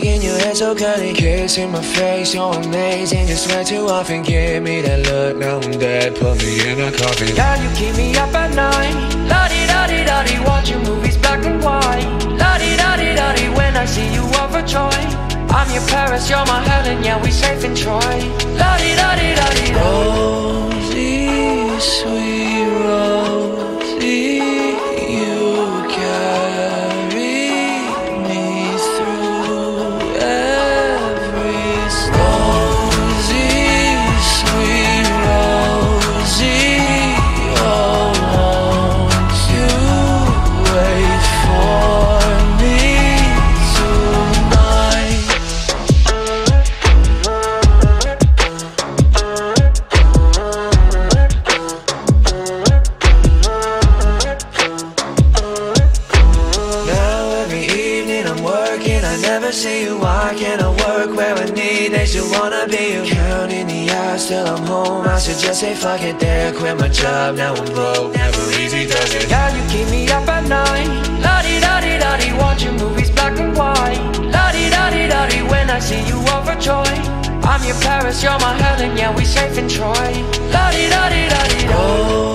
shaking your head so curly, kissing my face, you're amazing. Just way too often, give me that look, now I'm dead, put me in a coffin. Girl, you keep me up at night, la-di-da-di-da-di, watching movies black and white, la-di-da-di-da-di, when I see you overjoyed. I'm your Paris, you're my Helen, yeah, we safe in Troy, la-di-da-di-da-di. Rosie, sweet Rosie, you carry me through every storm. Rosie, sweet Rosie, oh, won't you wait for me tonight? Now every evening I'm working, I never see you. Why can't I work where I need? They still wanna be you. Counting the hours till I'm home, I should just say fuck it there. Quit my job, now I'm broke, never easy does it. Girl, you keep me up at night, la-di-da-di-da-di, watching movies black and white, la-di-da-di-da-di, when I see you overjoyed. I'm your Paris, you're my Helen, yeah, we safe in Troy, la-di-da-di-da-di-da.